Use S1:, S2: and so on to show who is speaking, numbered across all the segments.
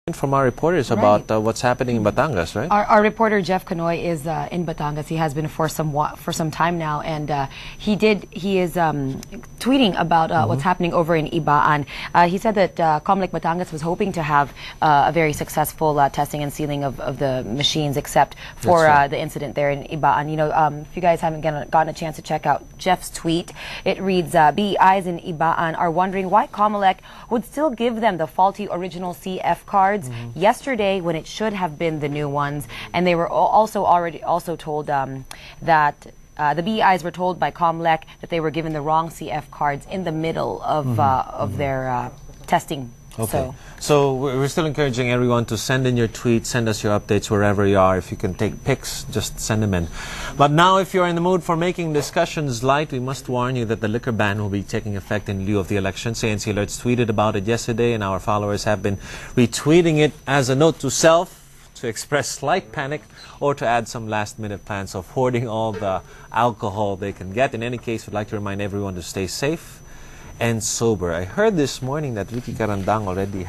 S1: From our reporters about what's happening in Batangas, right?
S2: Our reporter Jeff Canoy is in Batangas. He has been for some time now, and he is tweeting about what's happening over in Ibaan. He said that Comlec Batangas was hoping to have a very successful testing and sealing of the machines, except for the incident there in Ibaan. You know, if you guys haven't gotten a chance to check out Jeff's tweet, it reads, BEIs in Ibaan are wondering why Comlec would still give them the faulty original CF cards yesterday when it should have been the new ones, and they were also told that the BEIs were told by Comlec that they were given the wrong CF cards in the middle of their testing.
S1: Okay. So we're still encouraging everyone to send in your tweets, send us your updates wherever you are. If you can take pics, just send them in. But now, if you're in the mood for making discussions light, we must warn you that the liquor ban will be taking effect in lieu of the election. ANC Alerts tweeted about it yesterday, and our followers have been retweeting it as a note to self, to express slight panic, or to add some last-minute plans of hoarding all the alcohol they can get. In any case, we'd like to remind everyone to stay safe and sober. I heard this morning that Ricky Carandang already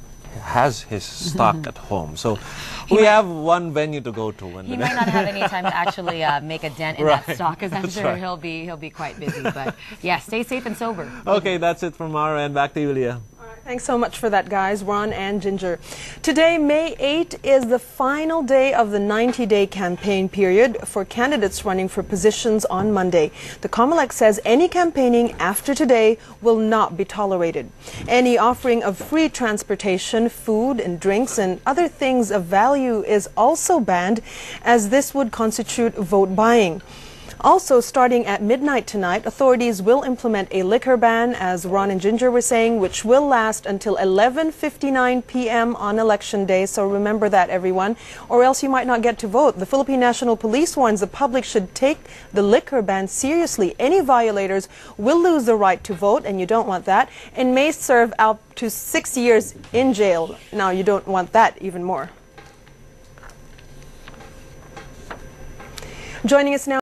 S1: has his stock at home. So we have one venue to go to.
S2: He might not have any time to actually make a dent in that stock, because I'm sure he'll be quite busy. But yeah, stay safe and sober.
S1: Okay, that's it from our end. Back to you, Leah.
S3: Thanks so much for that, guys, Ron and Ginger. Today, May 8, is the final day of the 90-day campaign period for candidates running for positions on Monday. The COMELEC says any campaigning after today will not be tolerated. Any offering of free transportation, food and drinks and other things of value is also banned, as this would constitute vote buying. Also, starting at midnight tonight, authorities will implement a liquor ban, as Ron and Ginger were saying, which will last until 11:59 p.m. on election day. So remember that, everyone, or else you might not get to vote. The Philippine National Police warns the public should take the liquor ban seriously. Any violators will lose the right to vote, and you don't want that, and may serve up to 6 years in jail. Now, you don't want that even more. Joining us now